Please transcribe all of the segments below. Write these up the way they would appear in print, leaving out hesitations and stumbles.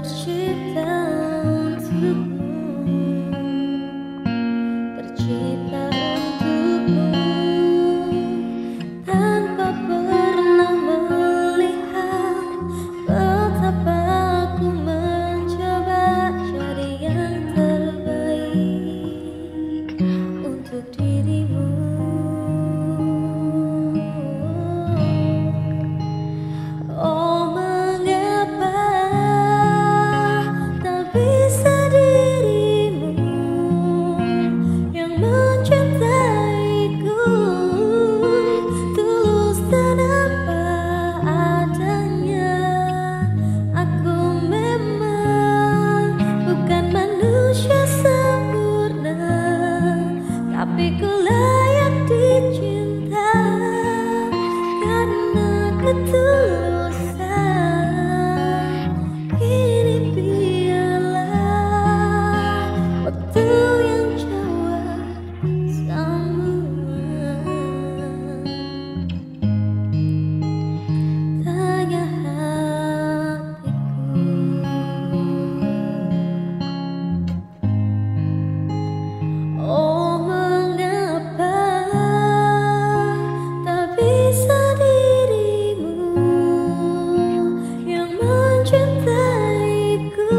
tercipta untukmu, tercipta untukmu, tanpa pernah melihat betapa aku mencoba jadi yang terbaik untuk dirimu. Oh, mengapa tak bisa dirimu yang mencintaiku tulus dan apa adanya. Aku memang bukan manusia sempurna, tapi ku layak dicinta karena ketulusan. Kini biarlah waktu yang jawab semua. Tanya hatiku, oh mengapa tak bisa dirimu yang mencintaiku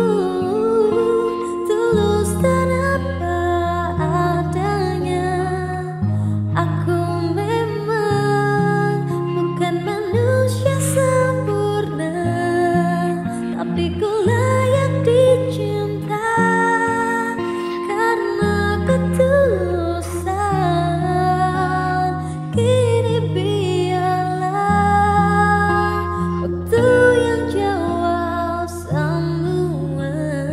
tulus dan apa adanya. Aku memang bukan manusia sempurna, tapi ku layak dicinta karena ketulusan. Kini biarlah waktu yang jawab semua.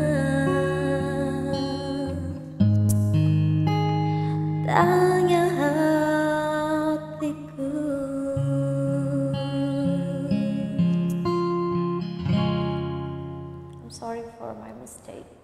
Tanya hatiku. I'm sorry for my mistake.